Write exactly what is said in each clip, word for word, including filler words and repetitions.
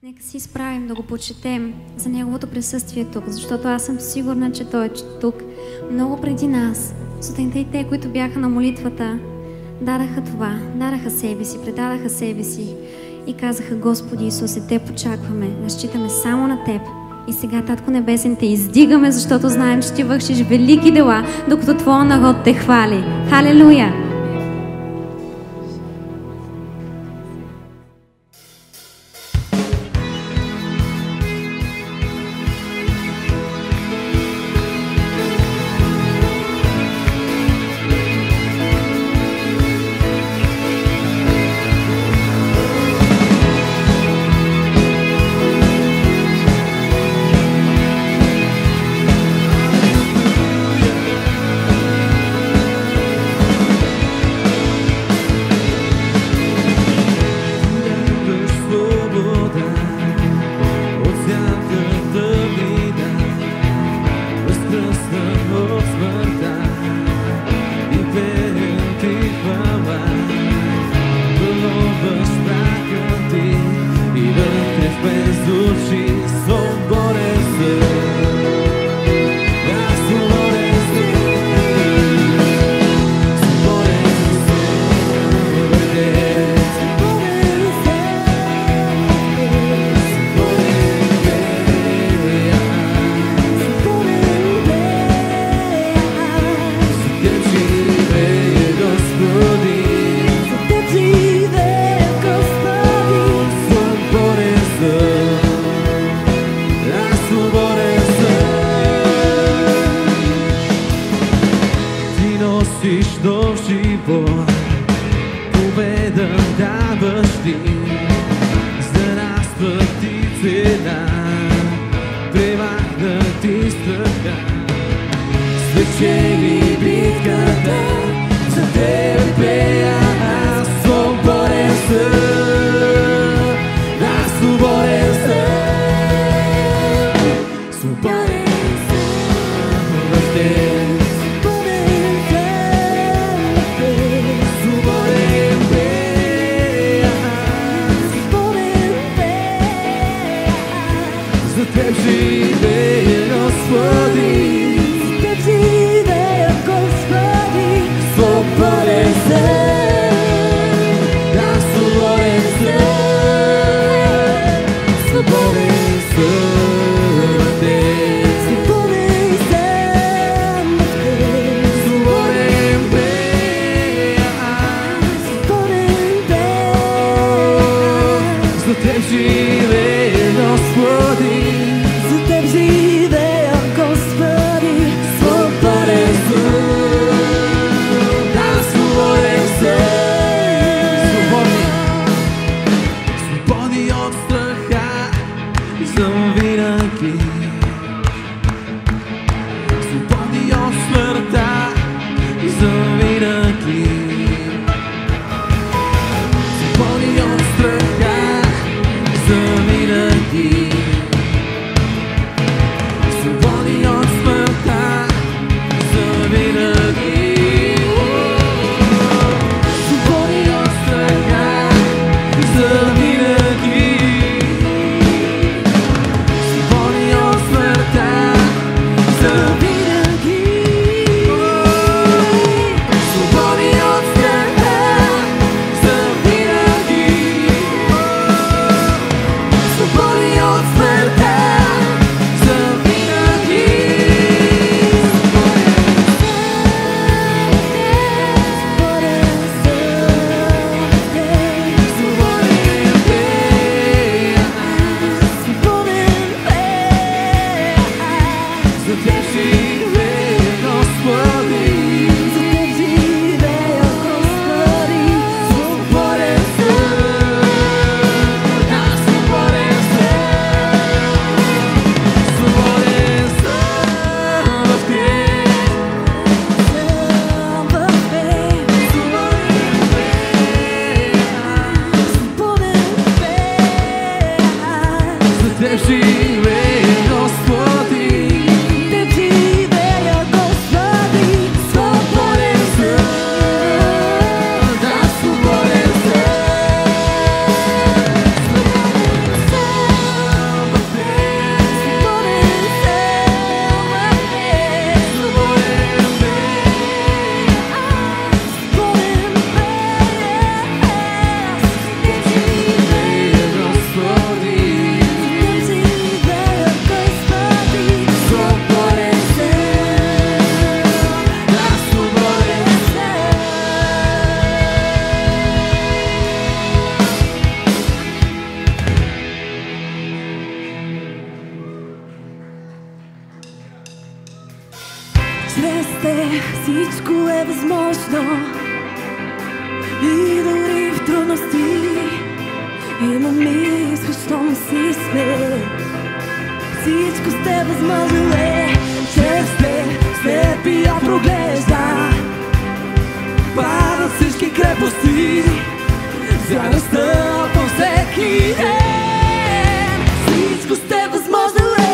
Нека си изправим да го почетем за Неговото присъствие тук, защото аз съм сигурна, че Той е тук много преди нас. Сутринта и те, които бяха на молитвата, дадаха това, дадаха себе си, предадаха себе си и казаха: Господи Исусе, Теб очакваме, разчитаме само на Теб. И сега, Татко Небесен, Те издигаме, защото знаем, че Ти вършиш велики дела, докато Твоя народ Те хвали. Халелуя! Теб всичко е възможно и дори в трудности има мисля, щом си сме. Всичко с Теб възможно е. Чрез Теб слепия проглежда, падат всички крепости, вяра стъпва всеки ден. Всичко с Теб възможно е.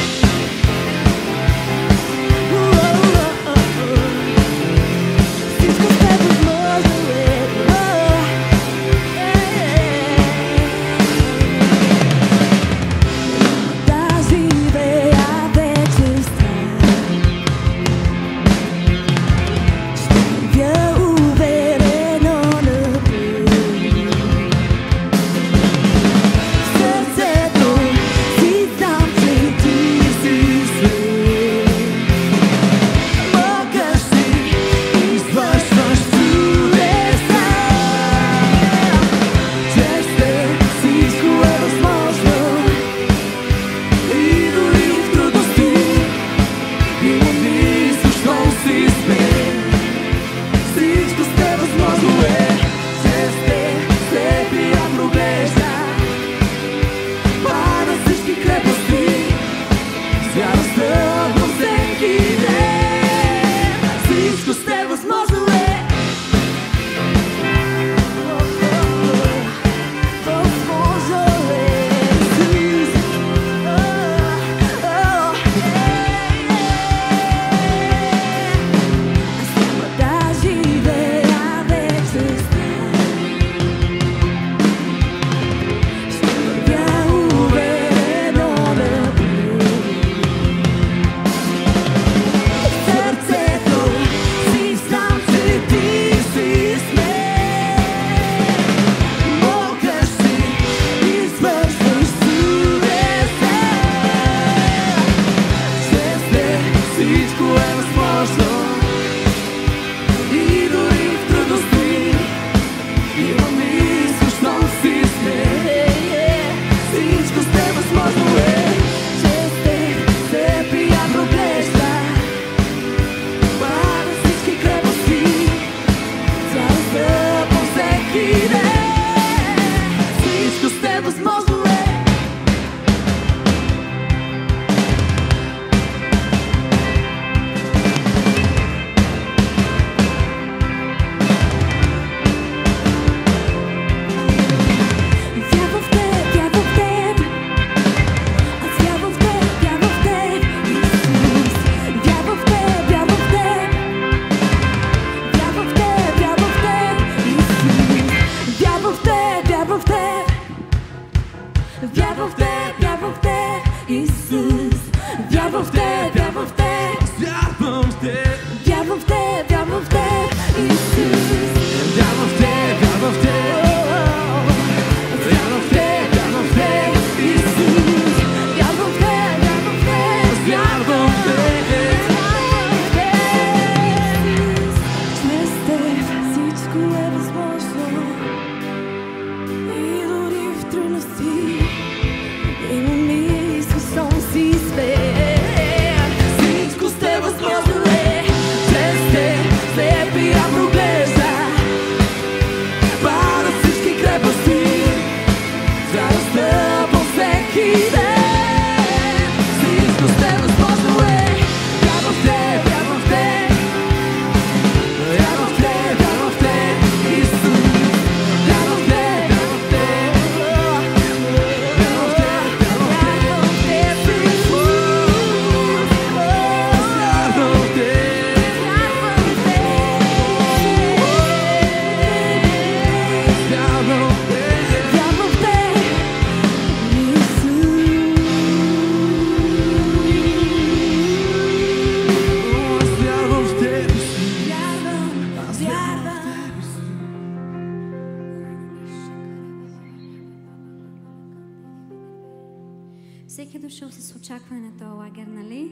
Всеки е дошъл с очакване на този лагер, нали?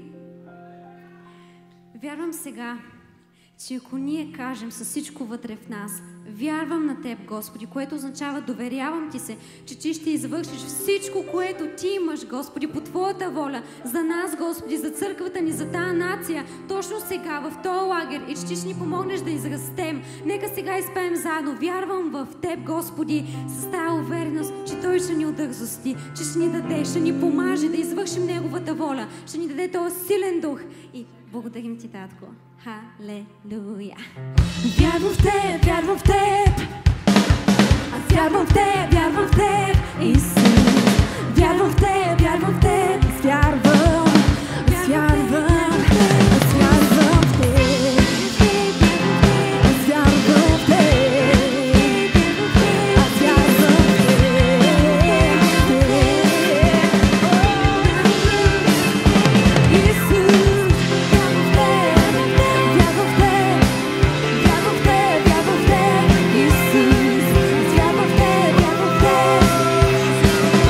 Вярвам сега, че ако ние кажем със всичко вътре в нас, вярвам на Теб, Господи, което означава доверявам Ти се, че Ти ще извършиш всичко, което Ти имаш, Господи, по Твоята воля, за нас, Господи, за църквата ни, за тази нация, точно сега, в този лагер, и че Ти ще ни помогнеш да израстем. Нека сега изпеем заедно. Вярвам в Теб, Господи, с тази увереност, че Той ще ни удързости, че ще ни даде, ще ни помаже да извършим Неговата воля, ще ни даде този силен дух. И благодарим Ти, Татко. Халелуя! Вярвам в Теб, вярвам в Теб. Аз вярвам в Теб, вярвам в Теб, Исус. Вярвам в Теб, вярвам в Теб. Аз вярвам, аз вярвам, аз вярвам в Теб. Аз вярвам в Теб. Аз вярвам в Теб. Исус, вярвам в Теб, вярвам в Теб. Вярвам в Теб, вярвам в Теб, Исус. Аз вярвам в Теб, вярвам в Теб.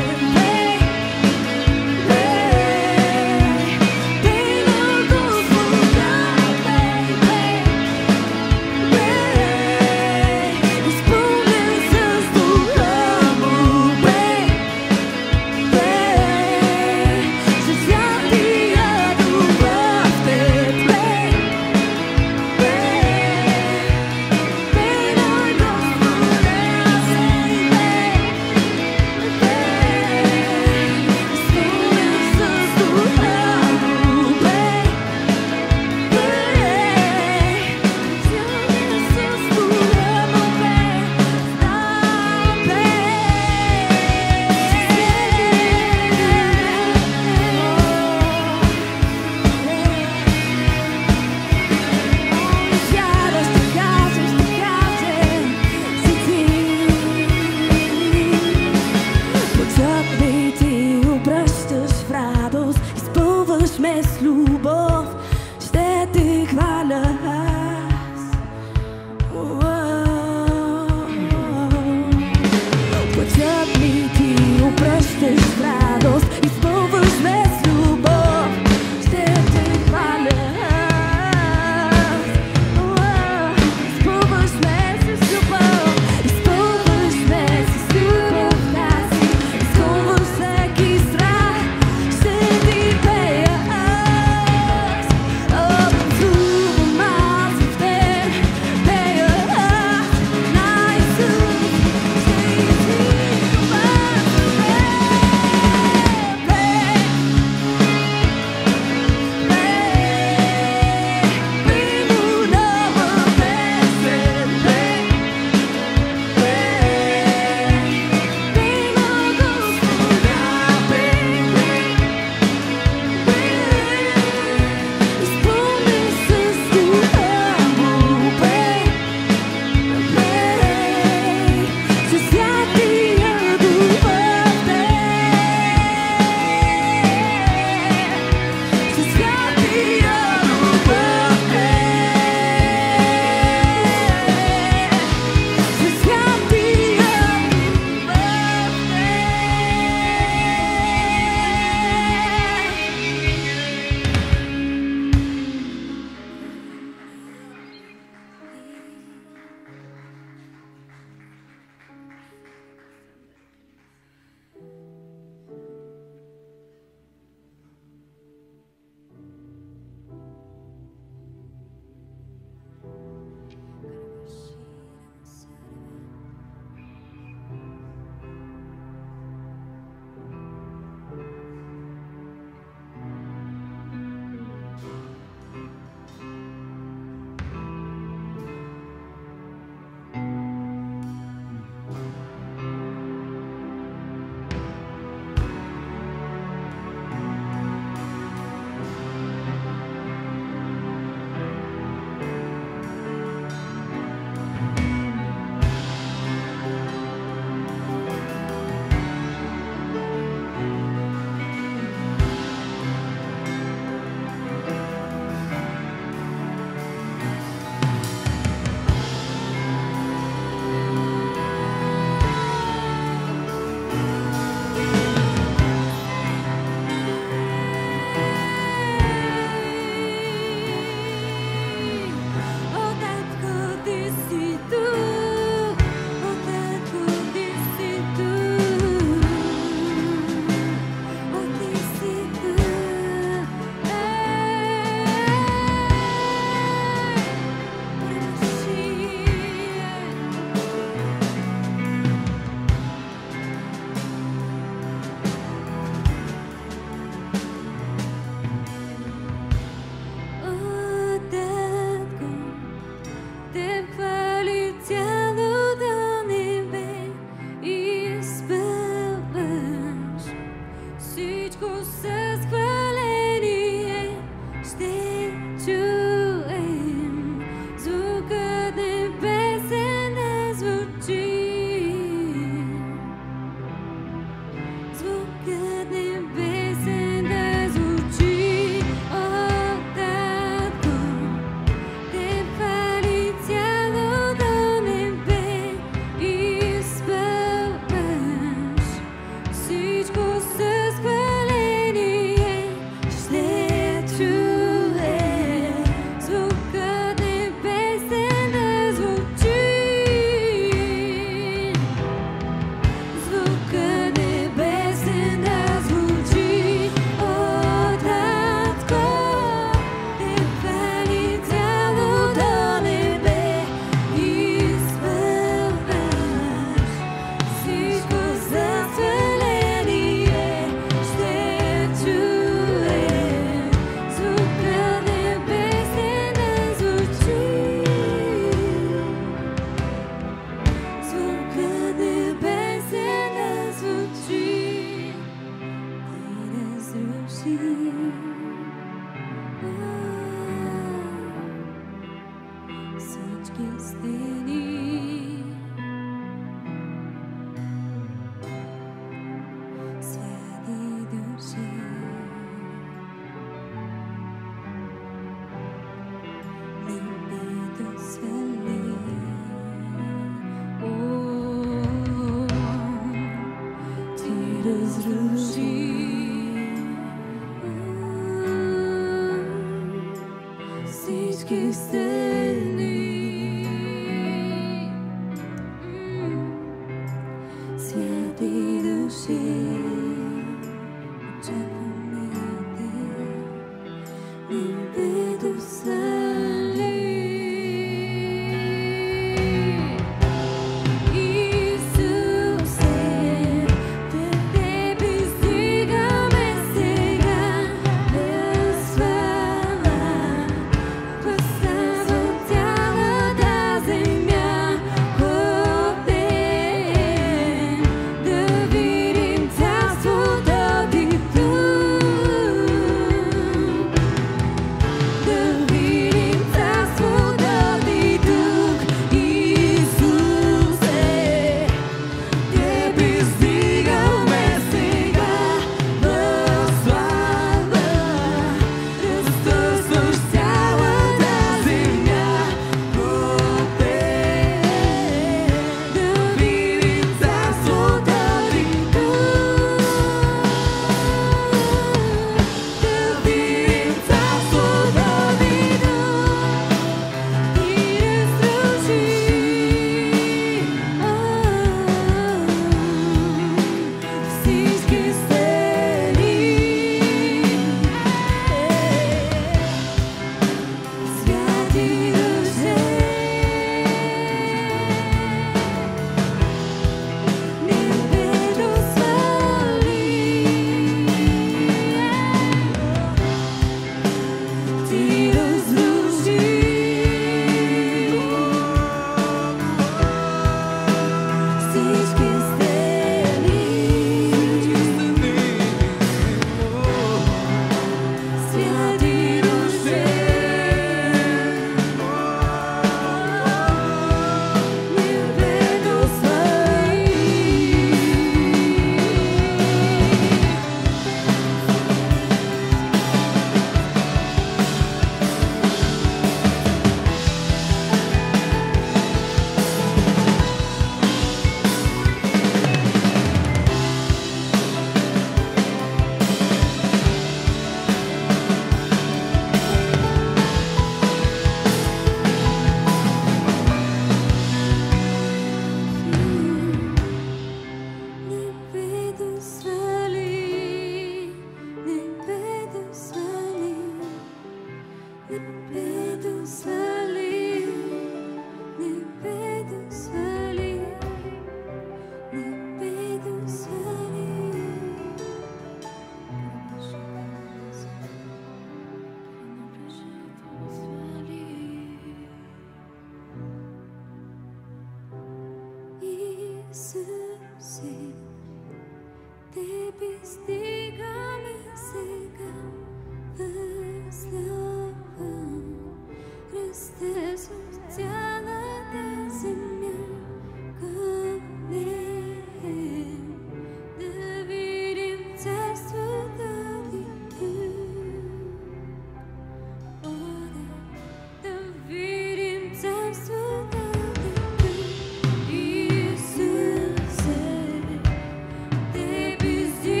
Ти без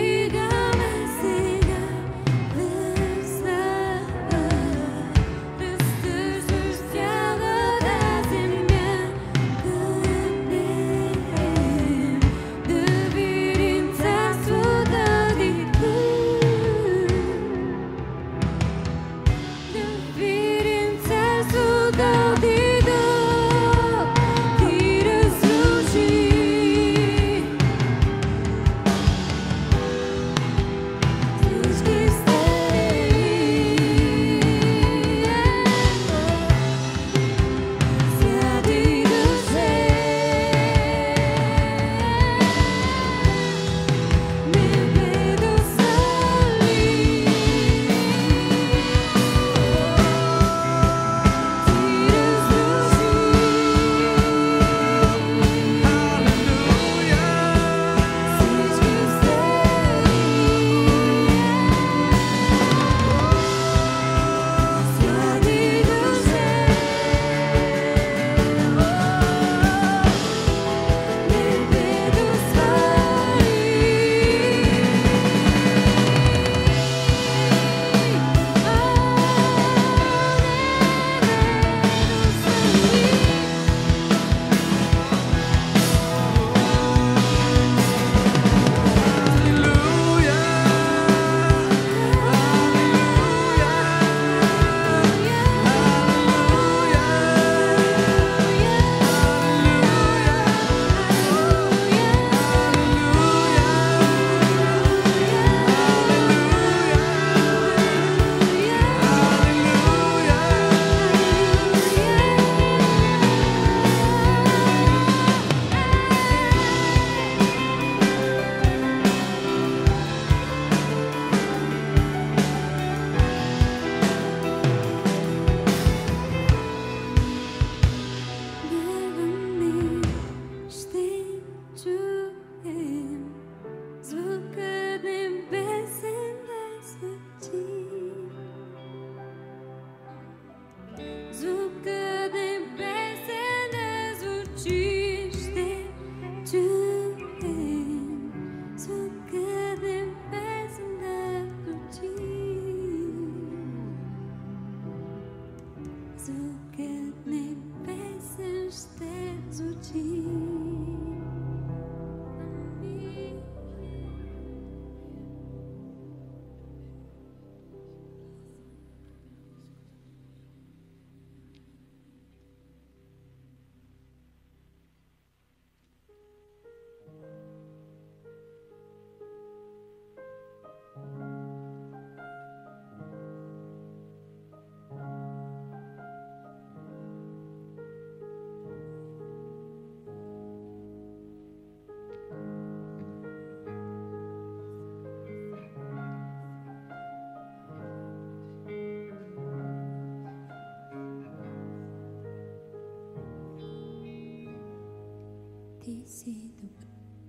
Ти си добър.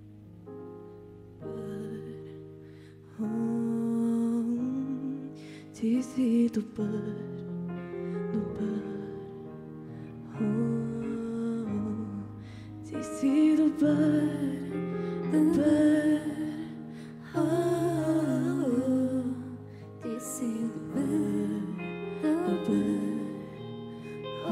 О, ти си добър, добър. О, ти си добър, добър. О, Ти си добър, добър. О,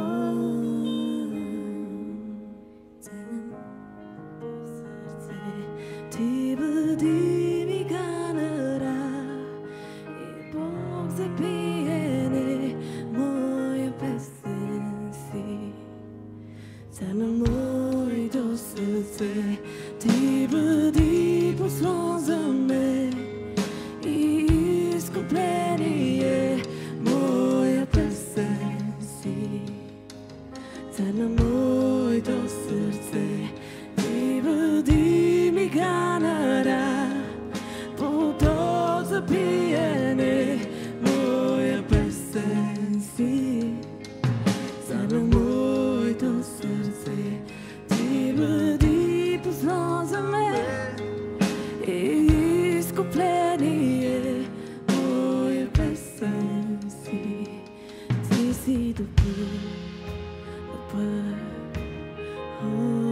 целям сърце ти бъди ми канара и Бог за пиене моя песен си. Цена моето сърце ти бъди послон за мен и изкупление моя песен си. Цена моето сърце ти бъди ми канара, поток за пиене моя песен си. Цена моето сърце ти бъди послон за мен и изкупление моя песен си. Ти си добър, добър. О,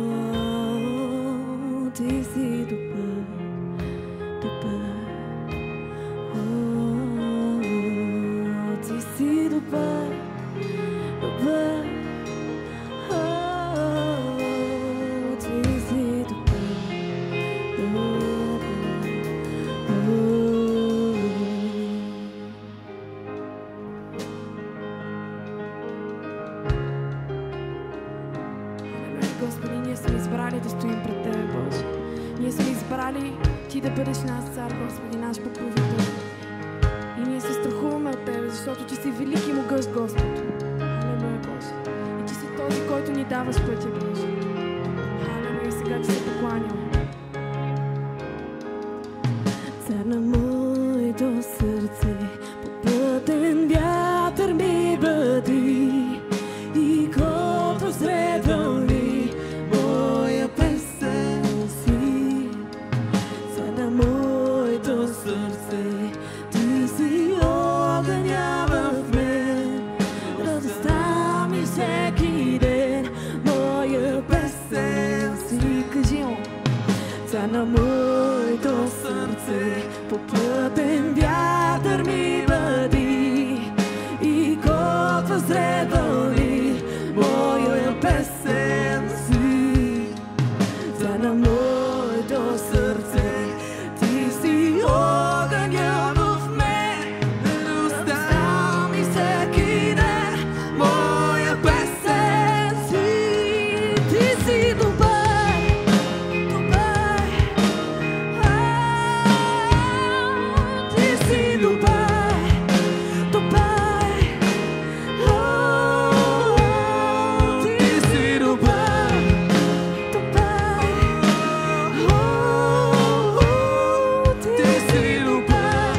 ти си добър, добър. О, ти си добър, добър. О, ти си добър, добър. О. Господи, ние сме избрали да стоим пред Тебе, Боже. Ние сме избрали Ти да бъдеш наш цар, Господи, наш покровител. И ние се страхуваме от Тебе, защото Ти си велик и могъщ, Господ. Халелуя, Боже. И Ти си този, който ни даваш пътя, Боже. Халелуя, и сега Ти се покланям. Цар на моето сърце, попътен вятър ми бъди и котва сред вълни моя песен си. Цар на моето сърце, Ти си огъня в мен, радостта ми всеки ден моя песен си. Кажи му. Цар на моето сърце, попътен вятър ми бъди и котва сред вълни моя песен си. Цар на моето сърце, Ти си огъня в мен, радостта ми всеки ден моя песен си. Ти си добър, добър. Ти си добър, добър. Ти си добър, добър. Ти си добър,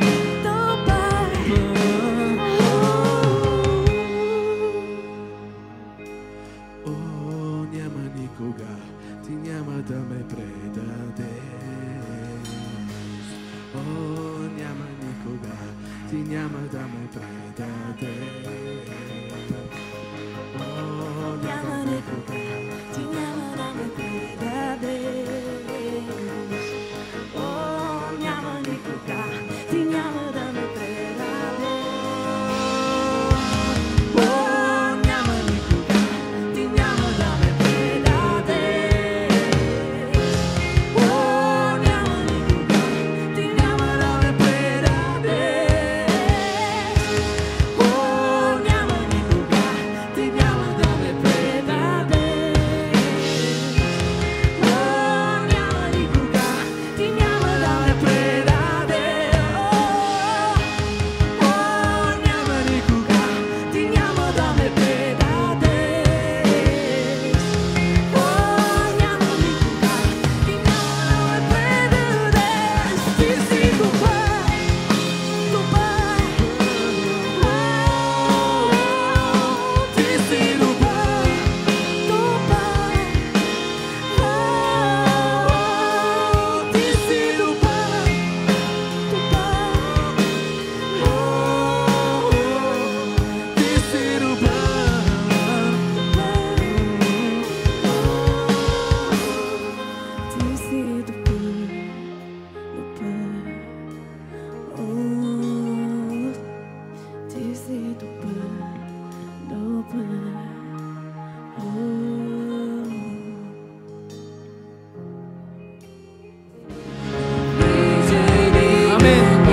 добър. О, няма никога, Ти няма да ме предадеш. О, няма никога, Ти няма да ме предадеш. О, няма никога, Ти няма да ме предадеш. О, няма никога, Ти няма да ме предадеш. О, няма никога, Ти няма да ме предадеш. О, няма никога, Ти няма да ме предадеш. О, няма никога. Амин.